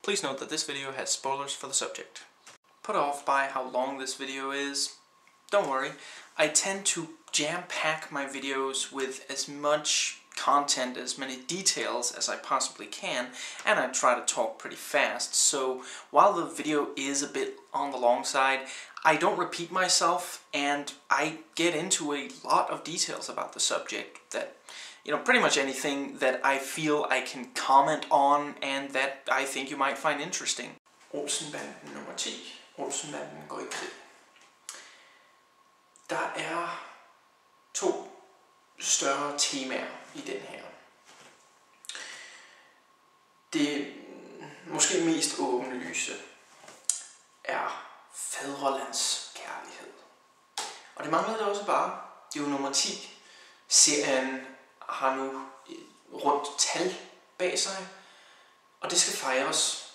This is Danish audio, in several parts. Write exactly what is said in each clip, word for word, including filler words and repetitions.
Please note that this video has spoilers for the subject. Put off by how long this video is, don't worry. I tend to jam-pack my videos with as much content, as many details as I possibly can, and I try to talk pretty fast. So while the video is a bit on the long side, I don't repeat myself, and I get into a lot of details about the subject that, you know, pretty much anything that I feel I can comment on and that I think you might find interesting. Olsenbanden nummer ti. Olsenbanden går i krig. Der er to større temaer i den her. Det måske mest åbenlyse er fædrelands kærlighed. Og det mangler det også bare. Det er jo nummer ti. Serien har nu et rundt tal bag sig, og det skal fejres.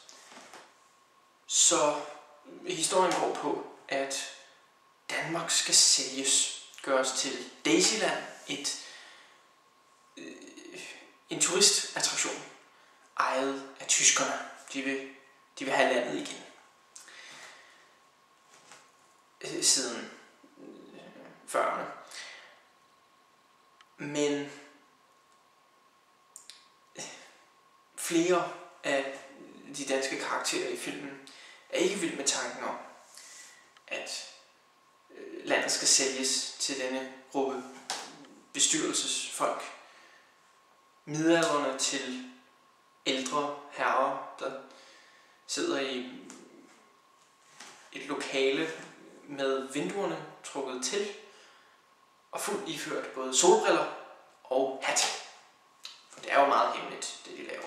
Så historien går på, at Danmark skal sælges, gøres til Daisyland, et, øh, en turistattraktion, ejet af tyskerne. De vil, de vil have landet igen. Øh, siden øh, fyrrerne. Men flere af de danske karakterer i filmen er ikke vildt med tanken om, at landet skal sælges til denne gruppe bestyrelsesfolk. Midaldrende til ældre herrer, der sidder i et lokale med vinduerne trukket til og fuldt iført både solbriller og hat. For det er jo meget hemmeligt, det de laver.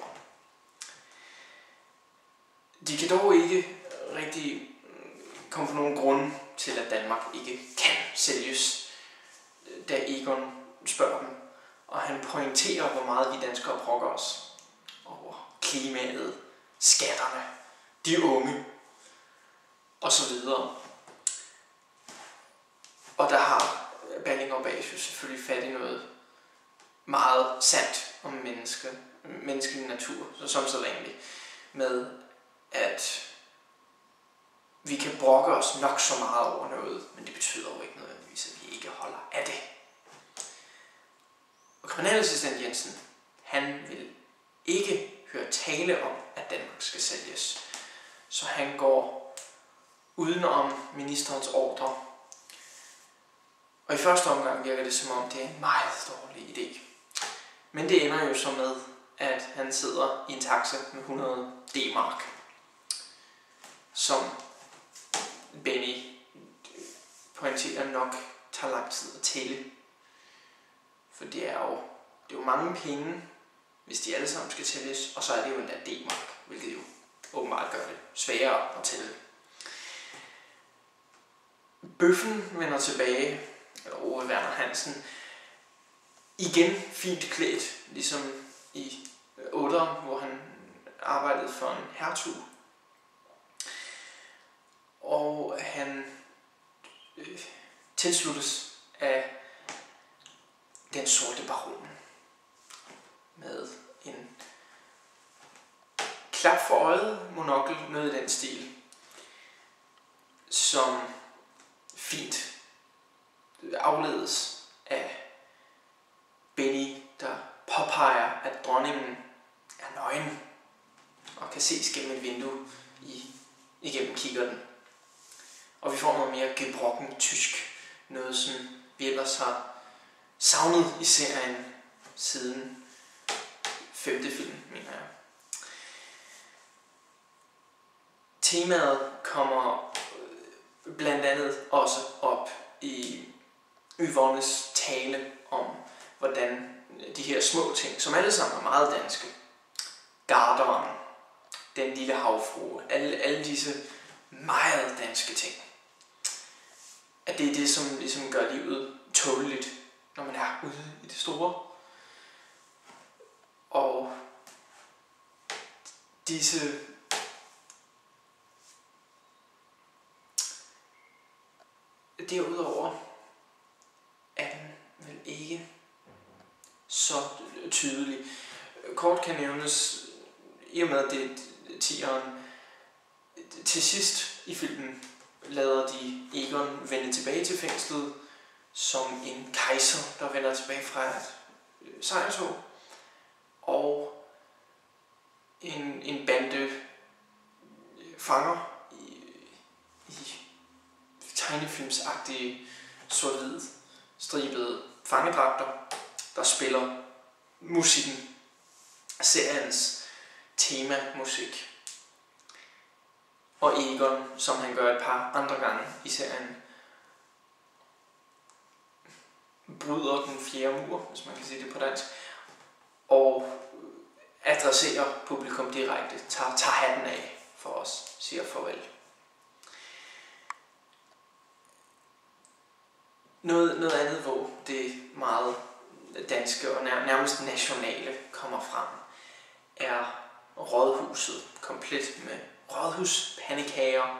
De kan dog ikke rigtig komme på nogen grund til, at Danmark ikke kan sælges, da Egon spørger dem, og han pointerer, hvor meget vi danskere brokker os over klimaet, skatterne, de unge osv. Og der har Balling og Bas jo selvfølgelig fat i noget meget sandt om menneske, menneskelig natur, så som så vanligt, med at vi kan brokke os nok så meget over noget, men det betyder jo ikke nødvendigvis, at vi ikke holder af det. Og kriminalassistent Jensen, han vil ikke høre tale om, at Danmark skal sælges. Så han går udenom ministerens ordre. Og i første omgang virker det som om, det er en meget dårlig idé. Men det ender jo så med, at han sidder i en taxa med hundrede D-mark, som Benny pointerer nok tager lang tid at tælle. For det er jo, det er jo mange penge, hvis de alle sammen skal tælles, og så er det jo en der D-mark, hvilket jo åbenbart gør det sværere at tælle. Bøffen vender tilbage, eller Ove Werner Hansen, igen fint klædt, ligesom i otteren, hvor han arbejdede for en hertug. Og han øh, tilsluttes af den sorte baron med en klap for øjet, monokkel, noget i den stil, som fint afledes af Benny, der påpeger, at dronningen er nøgen og kan ses gennem et vindue i, igennem kikkerten. Og vi får noget mere gebrokken tysk, noget som vi ellers har savnet i serien siden femte film, mener jeg. Temaet kommer blandt andet også op i Yvonnes tale om, hvordan de her små ting, som alle sammen er meget danske, garderen, den lille havfrue, alle, alle disse meget danske ting, at det er det, som ligesom gør livet tåleligt, når man er ude i det store. Og disse derudover er den vel ikke så tydelig. Kort kan nævnes, i og med at det tieren. Til sidst i filmen lader de Egon vende tilbage til fængslet som en kejser, der vender tilbage fra et sejrtog, og en, en bande fanger i, i tegnefilmsagtige sort-hvid stribede fangedragter, der spiller musikken, seriens temamusik. Og Egon, som han gør et par andre gange i serien, bryder den fjerde mur, hvis man kan sige det på dansk, og adresserer publikum direkte, tager, tager hatten af for os, siger farvel. Noget, noget andet, hvor det meget danske og nær, nærmest nationale kommer frem, er rådhuset, komplet med rådhuspandekager,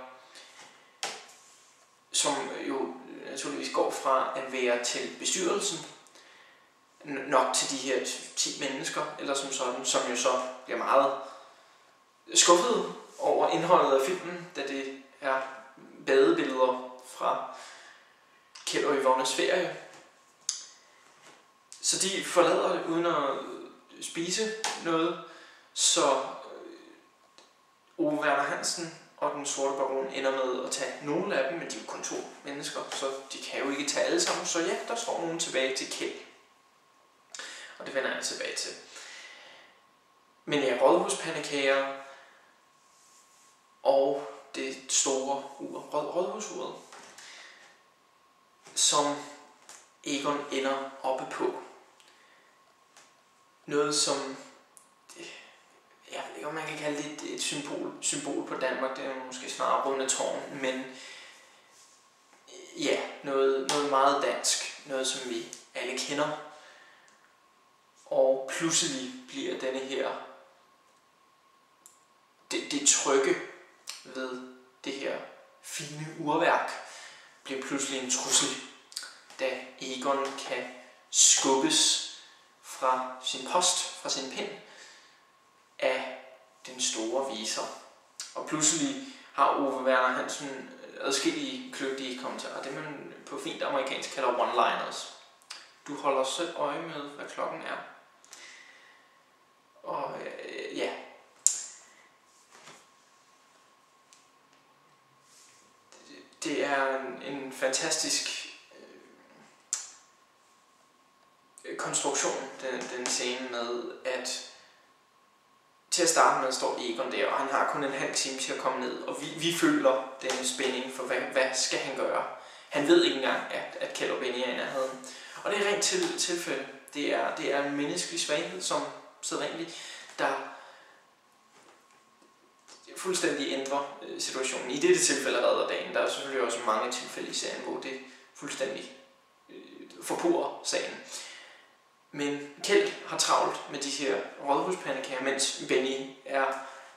som jo naturligvis går fra at være til bestyrelsen, nok til de her ti mennesker, eller som sådan, som jo så bliver meget skuffet over indholdet af filmen, da det er badebilleder fra Kjeld og Yvonnes ferie. Så de forlader det uden at spise noget, så Ove Werner Hansen og den sorte baron ender med at tage nogle af dem, men de er jo kun to mennesker, så de kan jo ikke tage alle sammen, så ja, der står nogen tilbage til Kjeld. Og det vender jeg tilbage til. Men ja, rådhuspandekager og det store ur, råd, rådhusuret, som Egon ender oppe på. Noget som, jeg ved ikke om man kan kalde det et, et symbol, symbol på Danmark, det er måske snarere Rundetårn, men ja, noget, noget meget dansk, noget som vi alle kender. Og pludselig bliver denne her, det, det trygge ved det her fine urværk, bliver pludselig en trussel, da Egon kan skubbes fra sin post, fra sin pind, af den store viser. Og pludselig har Ove Werner Hansen adskillige kløgtige kommentarer, det man på fint amerikansk kalder one-liners. Du holder selv øje med, hvad klokken er. Og øh, ja, det er en, en fantastisk øh, konstruktion, den, den scene med, at til at starte med står Egon der, og han har kun en halv time til at komme ned, og vi, vi føler denne spænding for, hvad, hvad skal han gøre? Han ved ikke engang, at, at Kjeld og Benny er i nærheden. Og det er rent til, tilfælde. Det er, det er en menneskelig svaghed, som sædvanligt, der fuldstændig ændrer situationen. I dette tilfælde redder dagen. Der er selvfølgelig også mange tilfælde i serien, hvor det fuldstændig øh, forpurer sagen. Men Kjeld har travlt med de her rådhuspandekager, mens Benny er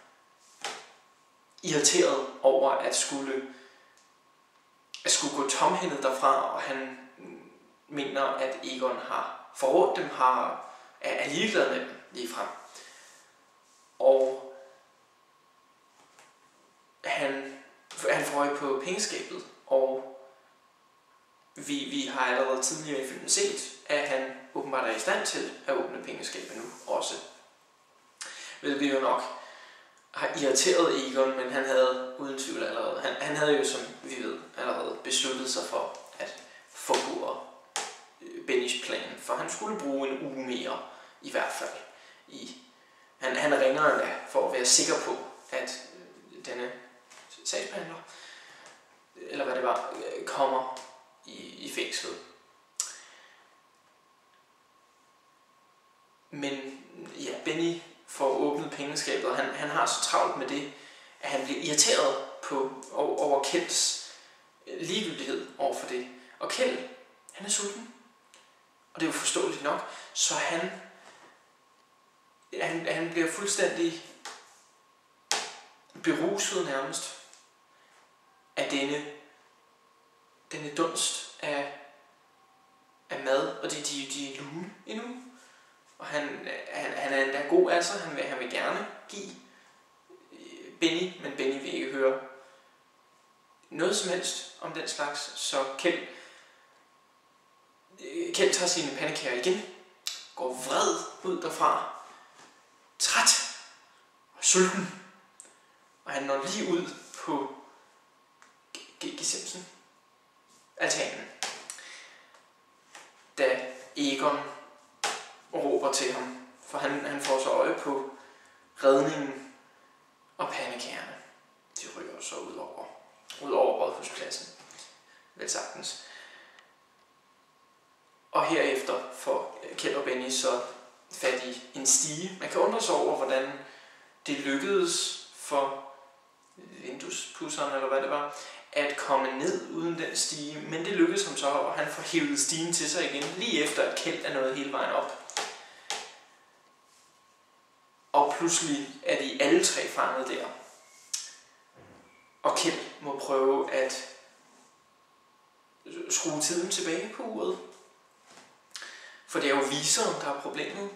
irriteret over at skulle, at skulle gå tomhændet derfra, og han mener, at Egon har forrådt dem, har, er ligeglad med dem ligefrem. Og han, han får øje på pengeskabet, og vi, vi har allerede tidligere i filmen set, at han åbenbart er i stand til at åbne pengeskabet nu også. Hvilket jo nok har irriteret Egon, men han havde uden tvivl allerede, han, han havde jo, som vi ved, allerede besluttet sig for at forpure Bennys plan, for han skulle bruge en uge mere, i hvert fald. I, han, han ringer endda for at være sikker på, at denne sagsbehandler, eller hvad det var, kommer i, i fængslet. Men ja, Benny får åbnet pengeskabet, og han, han har så travlt med det, at han bliver irriteret på, over, over Kjelds ligegyldighed over for det. Og Kjeld, han er sulten. Og det er jo forståeligt nok, så han, han, han bliver fuldstændig beruset nærmest af denne, denne dunst af, af mad, og de, de, de er lune endnu. Og han, han, han er endda god af sig, han vil, han vil gerne give Benny, men Benny vil ikke høre noget som helst om den slags, så Kjeld, Kjeld tager sine pandekager igen, går vred ud derfra, træt og sulten, og han når lige ud på gesimsen, altanen, da Egon råber til ham, for han, han får så øje på redningen og pandekagerne. De ryger så ud over, ud over rådhuspladsen, vel sagtens. Og herefter får Kjeld og Benny så fat i en stige. Man kan undre sig over, hvordan det lykkedes for vinduespudseren, eller hvad det var, at komme ned uden den stige, men det lykkedes ham så, og han får hævet stigen til sig igen, lige efter at Kjeld er nået hele vejen op. Og pludselig er de alle tre fanget der. Og Kjeld må prøve at skrue tiden tilbage på uret. For det er jo viseren, der er problemet.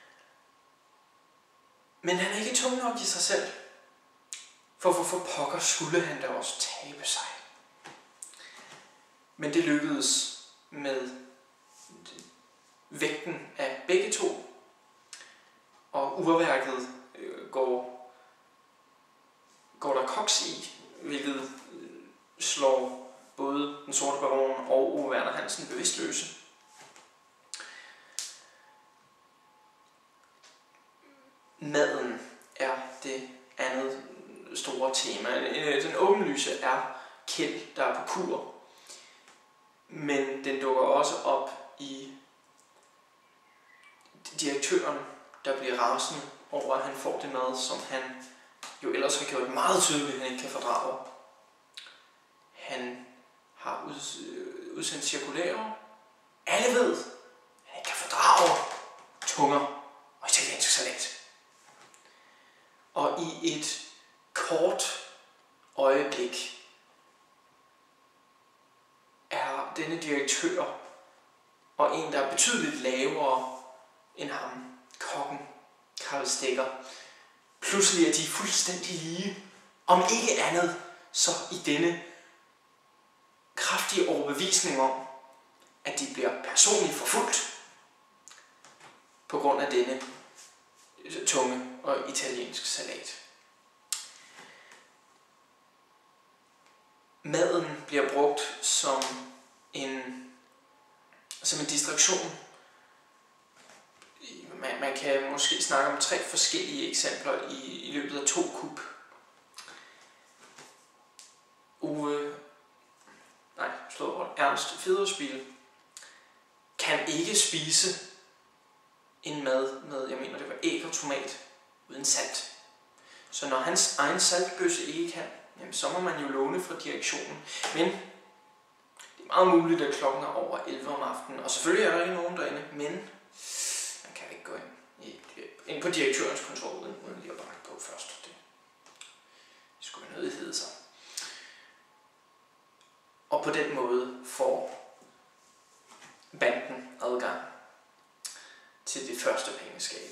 Men han er ikke tung nok i sig selv. For hvorfor pokker skulle han da også tabe sig? Men det lykkedes med vægten af begge to. Og urværket går, går der koks i, hvilket slår både den sorte baron og Ove Werner Hansen bevidstløse. Maden er det andet store tema. Den åbenlyse er Kjeld, der er på kur, men den dukker også op i direktøren, der bliver rasende over, at han får det mad, som han jo ellers har gjort meget tydeligt, at han ikke kan fordrage. Han har udsendt cirkulærer. Alle ved, at han ikke kan fordrage tunger og italiensk salat. Og i et kort øjeblik er denne direktør og en, der er betydeligt lavere end ham, kokken Karl Stikker, pludselig er de fuldstændig lige, om ikke andet, så i denne kraftige overbevisning om, at de bliver personligt forfulgt på grund af denne tunge og italiensk salat. Maden bliver brugt som en, som en distraktion. Man, man kan måske snakke om tre forskellige eksempler i, i løbet af to kub. Uwe, nej, slået Ernst Federspiel kan ikke spise en mad med, jeg mener det var æg og tomat, uden salt. Så når hans egen saltbøsse ikke kan, jamen, så må man jo låne fra direktionen. Men det er meget muligt, at klokken er over elleve om aftenen, og selvfølgelig er der ikke nogen derinde, men man kan ikke gå ind, i, ind på direktørens kontor uden, uden lige at banke på først. Det, det skulle nødig hedde sig. Og på den måde får banden adgang til det første pengeskab.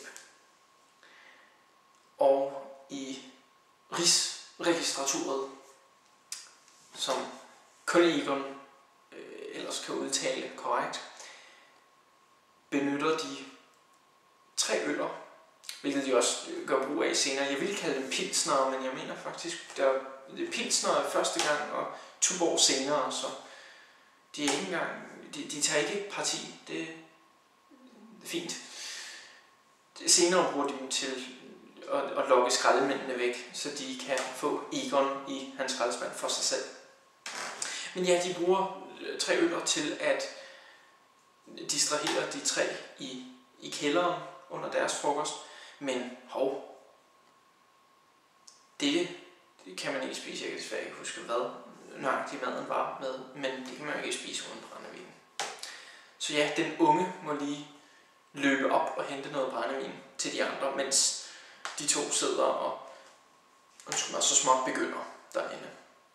Og i Rigsregistraturet, som kun Egon øh, ellers kan udtale korrekt, benytter de tre øller, hvilket de også gør brug af senere. Jeg vil kalde dem pilsner, men jeg mener faktisk, der er pilsner første gang, og Tuborg senere, så de, er ikke engang, de, de tager ikke parti. Det er fint. Senere bruger de dem til at, at lokke skraldemændene væk, så de kan få Egon i hans skraldespand for sig selv. Men ja, de bruger tre øller til at distrahere de tre i, i kælderen under deres frokost. Men hov, det, det kan man ikke spise. Jeg kan desværre ikke huske, hvad nøjagtig maden var med, men det kan man jo ikke spise uden brændevin. Så ja, den unge må lige løbe op og hente noget brændevin til de andre, mens de to sidder og, og så småt begynder derinde.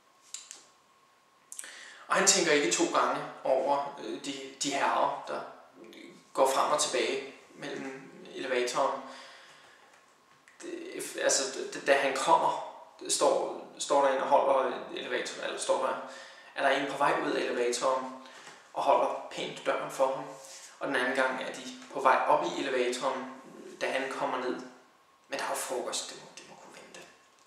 Og han tænker ikke to gange over de, de herrer, der går frem og tilbage mellem elevatoren. Det, altså, da han kommer står, står der en og holder elevatoren, eller står der, er der en på vej ud af elevatoren og holder pænt døren for ham. Og den anden gang er de på vej op i elevatoren, da han kommer ned. Men der er jo frokost, det må, det må kunne vente.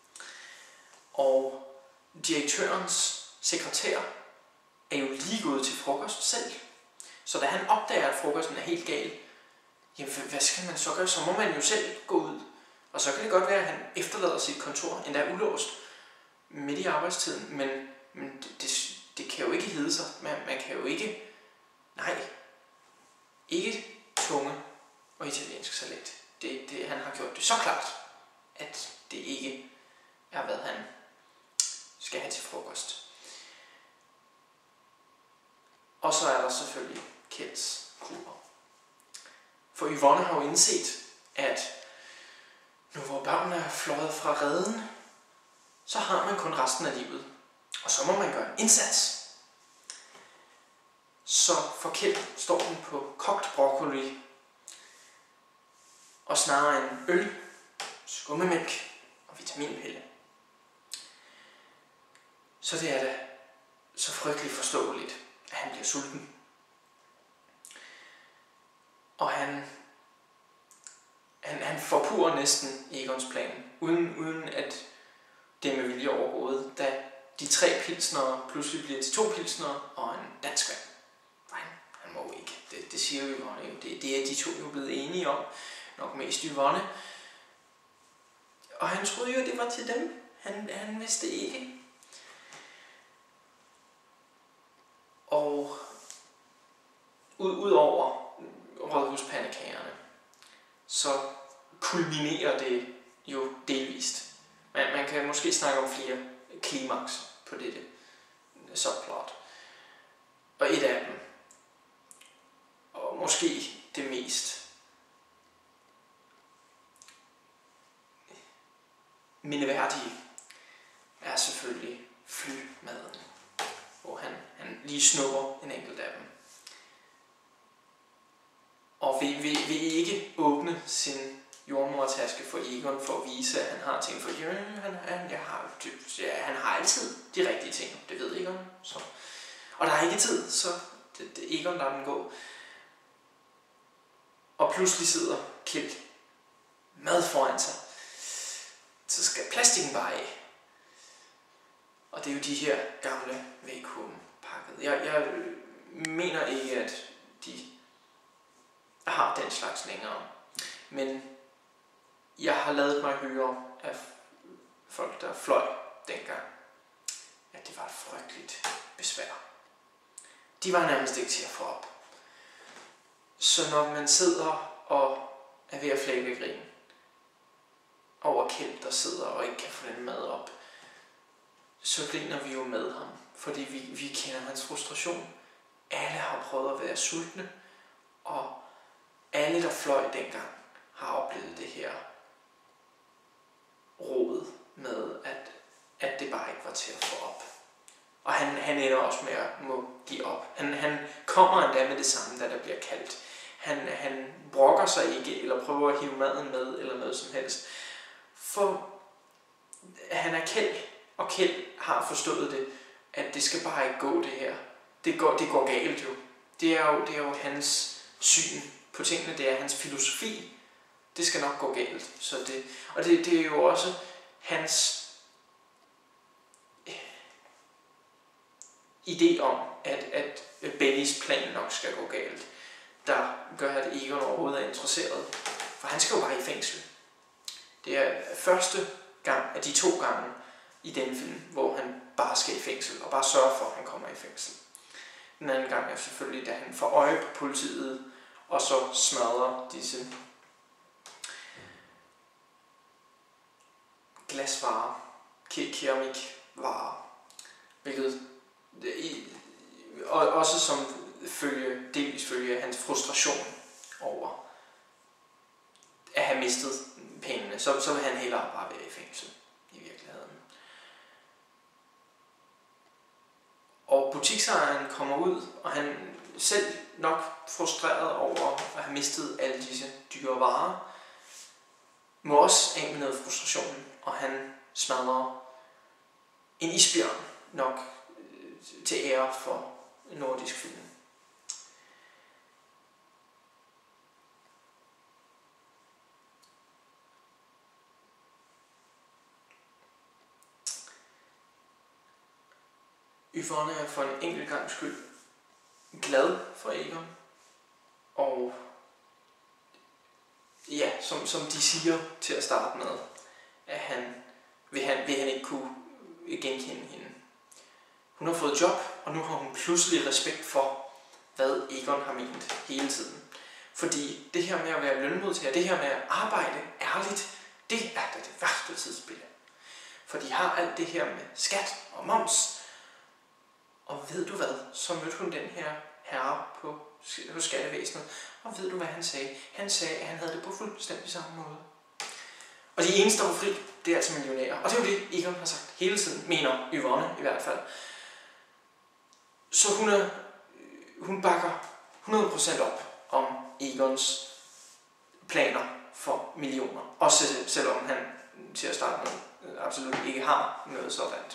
Og direktørens sekretær er jo lige gået til frokost selv. Så da han opdager, at frokosten er helt gal, jamen hvad skal man så gøre? Så må man jo selv gå ud. Og så kan det godt være, at han efterlader sit kontor, endda ulåst, midt i arbejdstiden. Men, men det, det, det kan jo ikke hedde sig. Man, man kan jo ikke... Nej. Ikke tunge og italiensk salat. Det, det, han har gjort det så klart, at det ikke er, hvad han skal have til frokost. Og så er der selvfølgelig Kjelds kur. For Yvonne har jo indset, at nu hvor børnene er fløjet fra reden, så har man kun resten af livet. Og så må man gøre en indsats. Så for Kjeld står den på kogt broccoli og snarere en øl, skummemælk og vitaminpille. Så det er da så frygteligt forståeligt, at han bliver sulten. Og han, han, han forpurer næsten Egons plan, uden, uden at det med vilje overhovedet, da de tre pilsnere pludselig bliver til to pilsnere og en dansk vand. Nej, han må ikke. Det, det siger Yvonne jo. Det, det er de to jo blevet enige om. Nok mest Yvonne. Og han troede jo, at det var til dem. Han, han vidste ikke. Og ud, ud over rådhuspandekagerne, så kulminerer det jo delvist. Man, man kan måske snakke om flere klimaks på dette subplot. Og et af dem, og måske det mest mindeværdige, er selvfølgelig flymaden, hvor han, han lige snupper en enkelt af dem. Og vil, vil, vil ikke åbne sin jordmortaske for Egon for at vise, at han har ting for ja, han, han, jeg har, ja, han har altid de rigtige ting, det ved Egon. Så. Og der er ikke tid, så det, det Egon lader den gå. Og pludselig sidder Kjeld mad foran sig. Så skal plastikken bare af. Og det er jo de her gamle vakuumpakket. Jeg, jeg mener ikke, at de har den slags længere. Men jeg har ladet mig høre af folk, der fløj dengang, at det var et frygteligt besvær. De var nærmest ikke til at få op. Så når man sidder og er ved at flække ved grin over Kjeld, der sidder og ikke kan få den mad op, så griner vi jo med ham, fordi vi, vi kender hans frustration. Alle har prøvet at være sultne, og alle, der fløj dengang, har oplevet det her rod med, at, at det bare ikke var til at få op. Og han, han ender også med at må give op. Han, han kommer endda med det samme, da der bliver kaldt. Han, han brokker sig ikke, eller prøver at hive maden med, eller noget som helst. For han er Kjeld, og Kjeld har forstået det, at det skal bare ikke gå det her. Det går, det går galt jo. Det er jo, det er jo hans syn på tingene, det er hans filosofi. Det skal nok gå galt. Så det, og det, det er jo også hans idé om, at, at Bennys plan nok skal gå galt, der gør, at Egon overhovedet er interesseret. For han skal jo bare i fængsel. Det er første gang af de to gange i den film, hvor han bare skal i fængsel, og bare sørger for, at han kommer i fængsel. Den anden gang er selvfølgelig, da han får øje på politiet, og så smadrer disse glasvarer, keramikvarer, hvilket og også som følge, delvis følge hans frustration over at have mistet pengene, så, så vil han hellere bare være i fængsel i virkeligheden. Og butiksejeren kommer ud, og han selv nok frustreret over at have mistet alle disse dyre varer, må også af med noget frustration, og han smadrer en isbjørn nok øh, til ære for nordisk film. Yvonne er for en enkelt gangs skyld glad for Egon, og ja, som, som de siger til at starte med, at han vil, han vil han ikke kunne genkende hende. Hun har fået job, og nu har hun pludselig respekt for, hvad Egon har ment hele tiden. Fordi det her med at være lønmodtager, det her med at arbejde ærligt, det er da det værste tidsbillede. For de har alt det her med skat og moms. Og ved du hvad, så mødte hun den her herre på, hos skattevæsenet, og ved du hvad han sagde? Han sagde, at han havde det på fuldstændig samme måde. Og de eneste, der var fri, det er altså millionærer. Og det er jo det, Egon har sagt hele tiden, mener Yvonne i hvert fald. Så hun, er, hun bakker hundrede procent op om Egons planer for millioner. Også selvom han til at starte med absolut ikke har noget sådan.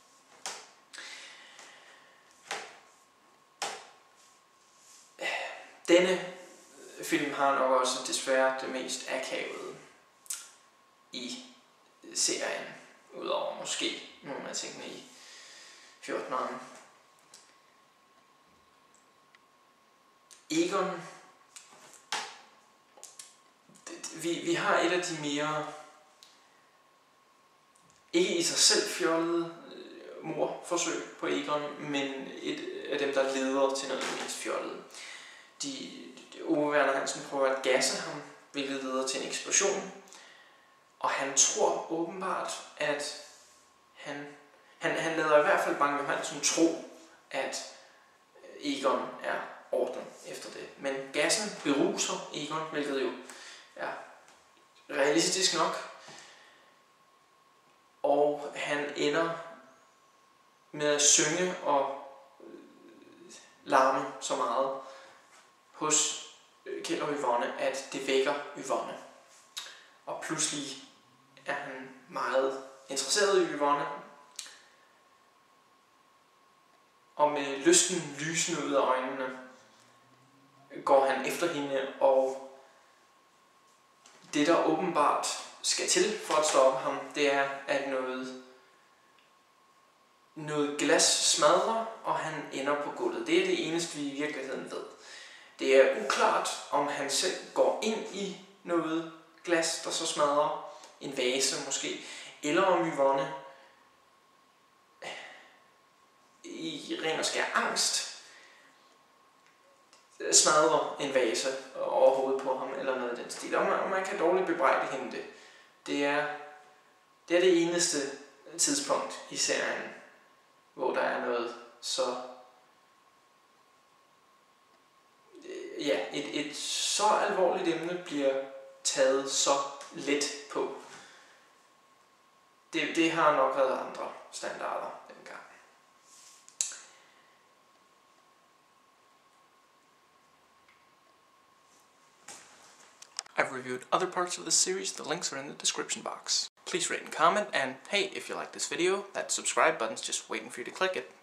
Denne film har nok også desværre det mest akavede i serien, udover måske nogle af tingene i fjorteneren. Egon, vi, vi har et af de mere, ikke i sig selv fjollede mordforsøg på Egon, men et af dem, der leder til noget af det mest fjollede. De, Ove Werner Hansen prøver at gasse ham, hvilket leder til en eksplosion. Og han tror åbenbart, at han, han, han lader i hvert fald Bang Johansen tro, at Egon er orden efter det. Men gassen beruser Egon, hvilket jo er realistisk nok. Og han ender med at synge og larme så meget hos Kjeld og Yvonne, at det vækker Yvonne. Og pludselig er han meget interesseret i Yvonne. Og med lysten lysende ud af øjnene går han efter hende, og det der åbenbart skal til for at stoppe ham, det er, at noget, noget glas smadrer, og han ender på gulvet. Det er det eneste, vi i virkeligheden ved. Det er uklart, om han selv går ind i noget glas, der så smadrer, en vase måske, eller om Yvonne i ren og skær angst smadrer en vase over hovedet på ham, eller noget i den stil. Og man, og man kan dårligt bebrejde hende det. Det er, det er det eneste tidspunkt i serien, hvor der er noget så ja, et, et så alvorligt emne bliver taget så let på. Det, det har nok været andre standarder dengang. I've reviewed other parts of this series, the links are in the description box. Please rate and comment, and hey, if you like this video, that subscribe button's just waiting for you to click it.